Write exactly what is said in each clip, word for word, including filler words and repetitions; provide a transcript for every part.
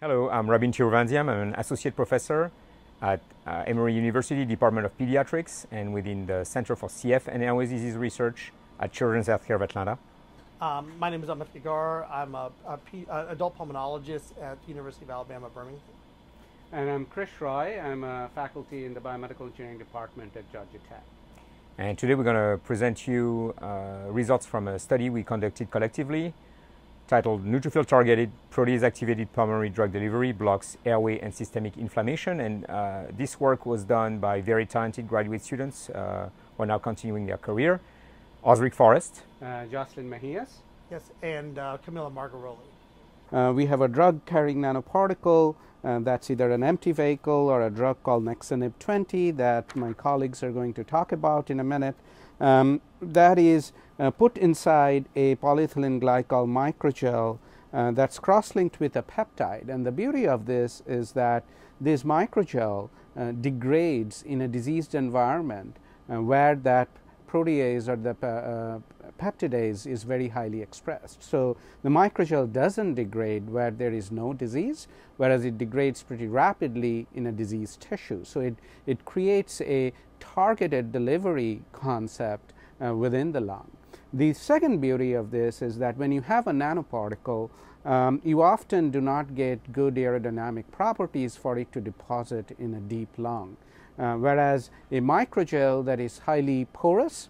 Hello, I'm Rabindra Tirouvanziam. I'm an associate professor at uh, Emory University Department of Pediatrics and within the Center for C F and Airway Disease Research at Children's Healthcare of Atlanta. Um, my name is Amit Gaggar. I'm a, a, P, a adult pulmonologist at the University of Alabama, Birmingham. And I'm Krishnendu Roy. I'm a faculty in the Biomedical Engineering Department at Georgia Tech. And today we're going to present you uh, results from a study we conducted collectively titled Neutrophil Targeted Protease Activated Pulmonary Drug Delivery Blocks Airway and Systemic Inflammation. And uh, this work was done by very talented graduate students uh, who are now continuing their career. Osric Forrest. Uh, Jocelyn Mejias. Yes, and uh, Camilla Margaroli. Uh, we have a drug carrying nanoparticle uh, that's either an empty vehicle or a drug called Nexinib twenty that my colleagues are going to talk about in a minute. Um, that is uh, put inside a polyethylene glycol microgel uh, that's cross-linked with a peptide. And the beauty of this is that this microgel uh, degrades in a diseased environment uh, where that protease or the uh, peptidase is very highly expressed. So the microgel doesn't degrade where there is no disease, whereas it degrades pretty rapidly in a diseased tissue. So it, it creates a targeted delivery concept uh, within the lung. The second beauty of this is that when you have a nanoparticle, um, you often do not get good aerodynamic properties for it to deposit in a deep lung. Uh, whereas a microgel that is highly porous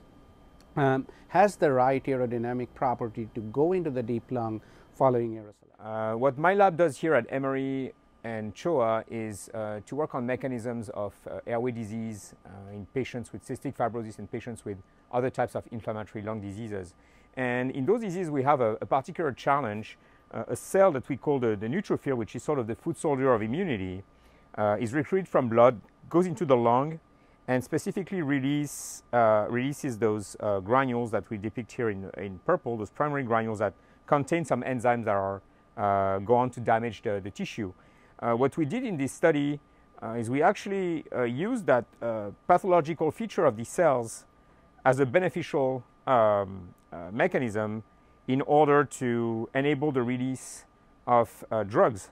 um, has the right aerodynamic property to go into the deep lung following aerosol. Uh, what my lab does here at Emory and C H O A is uh, to work on mechanisms of uh, airway disease uh, in patients with cystic fibrosis and patients with other types of inflammatory lung diseases. And in those diseases we have a, a particular challenge. Uh, a cell that we call the, the neutrophil, which is sort of the foot soldier of immunity, uh, is recruited from blood, goes into the lung, and specifically release, uh, releases those uh, granules that we depict here in, in purple, those primary granules that contain some enzymes that are uh, go on to damage the, the tissue. Uh, what we did in this study uh, is we actually uh, used that uh, pathological feature of these cells as a beneficial um, uh, mechanism in order to enable the release of uh, drugs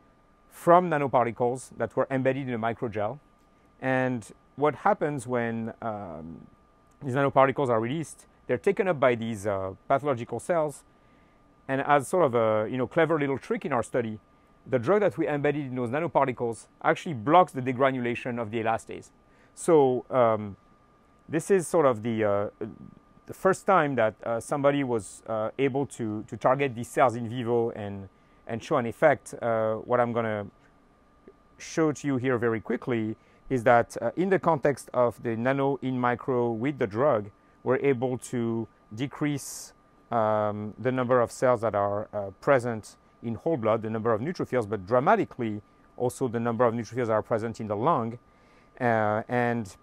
from nanoparticles that were embedded in a microgel. And what happens when um, these nanoparticles are released, they're taken up by these uh, pathological cells, and as sort of a you know, clever little trick in our study, the drug that we embedded in those nanoparticles actually blocks the degranulation of the elastase. So um, this is sort of the, uh, the first time that uh, somebody was uh, able to, to target these cells in vivo and, and show an effect. Uh, what I'm going to show to you here very quickly is that uh, in the context of the nano in micro with the drug, we're able to decrease um, the number of cells that are uh, present in whole blood, the number of neutrophils, but dramatically also the number of neutrophils that are present in the lung. Uh, and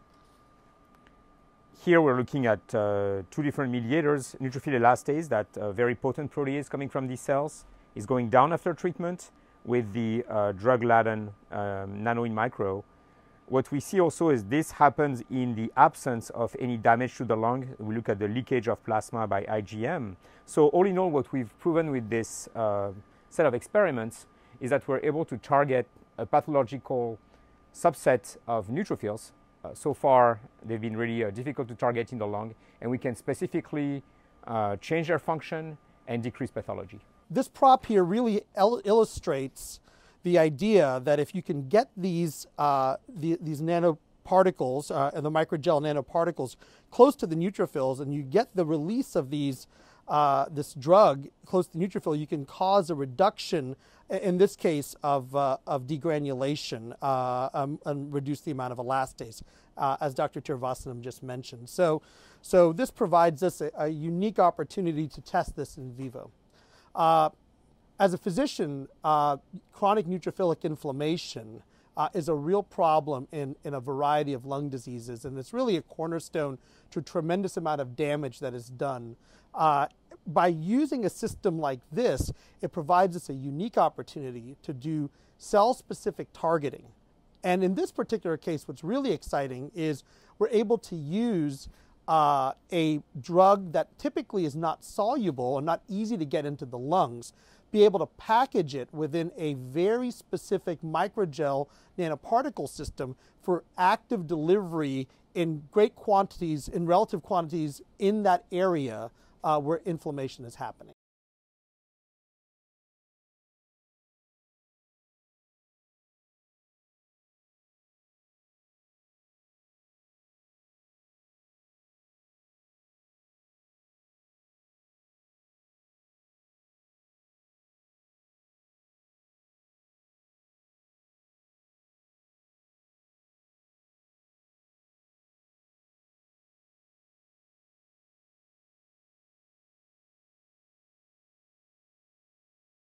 here we're looking at uh, two different mediators. Neutrophil elastase, that uh, very potent protease coming from these cells, is going down after treatment with the uh, drug-laden um, nano in micro. What we see also is this happens in the absence of any damage to the lung. We look at the leakage of plasma by I G M. So all in all, what we've proven with this uh, set of experiments is that we're able to target a pathological subset of neutrophils. Uh, so far, they've been really uh, difficult to target in the lung, and we can specifically uh, change their function and decrease pathology. This prop here really il illustrates the idea that if you can get these, uh, the, these nanoparticles, uh, and the microgel nanoparticles close to the neutrophils, and you get the release of these, uh, this drug close to the neutrophil, you can cause a reduction, in this case, of, uh, of degranulation uh, um, and reduce the amount of elastase, uh, as Doctor Tirouvanziam just mentioned. So, so this provides us a, a unique opportunity to test this in vivo. Uh, As a physician, uh, chronic neutrophilic inflammation uh, is a real problem in, in a variety of lung diseases, and it's really a cornerstone to a tremendous amount of damage that is done. Uh, by using a system like this, it provides us a unique opportunity to do cell-specific targeting. And in this particular case, what's really exciting is we're able to use uh, a drug that typically is not soluble and not easy to get into the lungs, be able to package it within a very specific microgel nanoparticle system for active delivery in great quantities, in relative quantities in that area uh, where inflammation is happening.